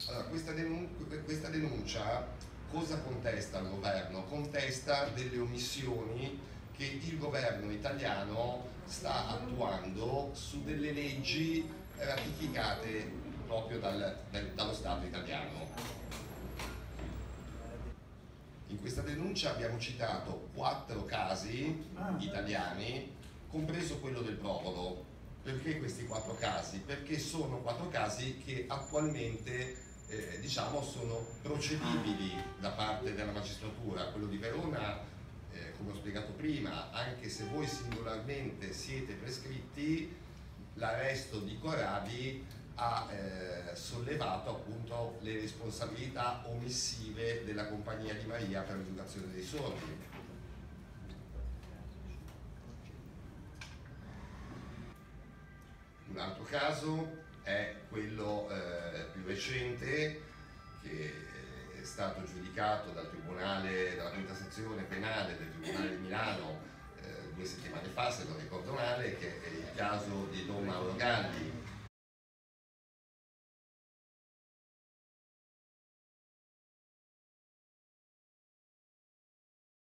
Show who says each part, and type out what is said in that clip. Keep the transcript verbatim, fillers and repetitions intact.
Speaker 1: Allora, questa, denun questa denuncia cosa contesta al governo? Contesta delle omissioni che il governo italiano sta attuando su delle leggi ratificate proprio dal, dal, dallo Stato italiano. In questa denuncia abbiamo citato quattro casi italiani, compreso quello del Provola. Perché questi quattro casi? Perché sono quattro casi che attualmente eh, diciamo sono procedibili da parte della magistratura. Quello di Verona, eh, come ho spiegato prima, anche se voi singolarmente siete prescritti, l'arresto di Corradi ha eh, sollevato appunto le responsabilità omissive della Compagnia di Maria per l'educazione dei sordi. Un altro caso è quello eh, più recente, che è stato giudicato dal Tribunale, dalla quinta sezione penale del Tribunale di Milano eh, due settimane fa, se non ricordo male, che è il caso di Don Mauro Galli,